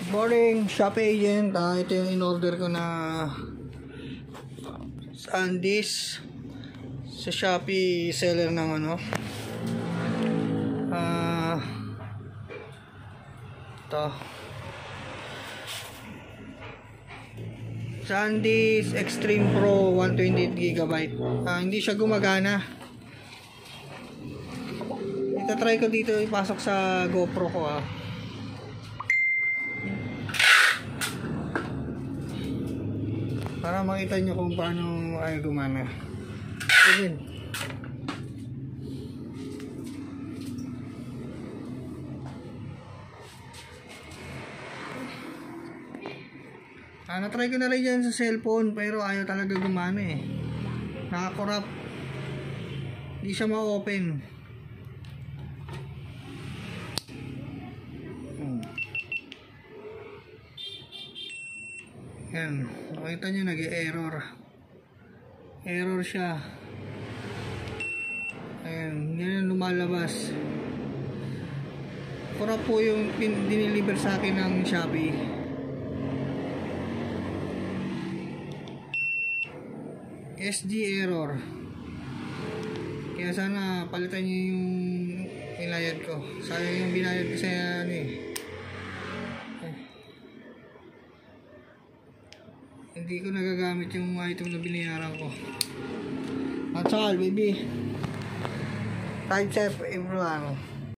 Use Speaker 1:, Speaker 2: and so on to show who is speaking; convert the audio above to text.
Speaker 1: Morning, Shopee agent. Ito yung in-order ko na Sandisk sa Shopee seller ng ano. Ito. Sandisk Extreme Pro 128GB. Hindi siya gumagana. Ita-try ko dito ipasok sa GoPro ko para makita nyo kung paano ay gumana. Ayun. Na-try ko na rin yan sa cellphone pero ayaw talaga gumana eh. Nakakorap. Hindi siya ma-open. Yan, nakita nyo nag-error. Error siya. Ayan, yan lumalabas. Pura po yung diniliver sa akin ng Shopee. SD error. Kaya sana palitan nyo yung binayad ko. Sayang yung binayad ko sa ano eh. Hindi ko nagagamit yung item na binayaran ko. That's all, baby. Time check, everyone.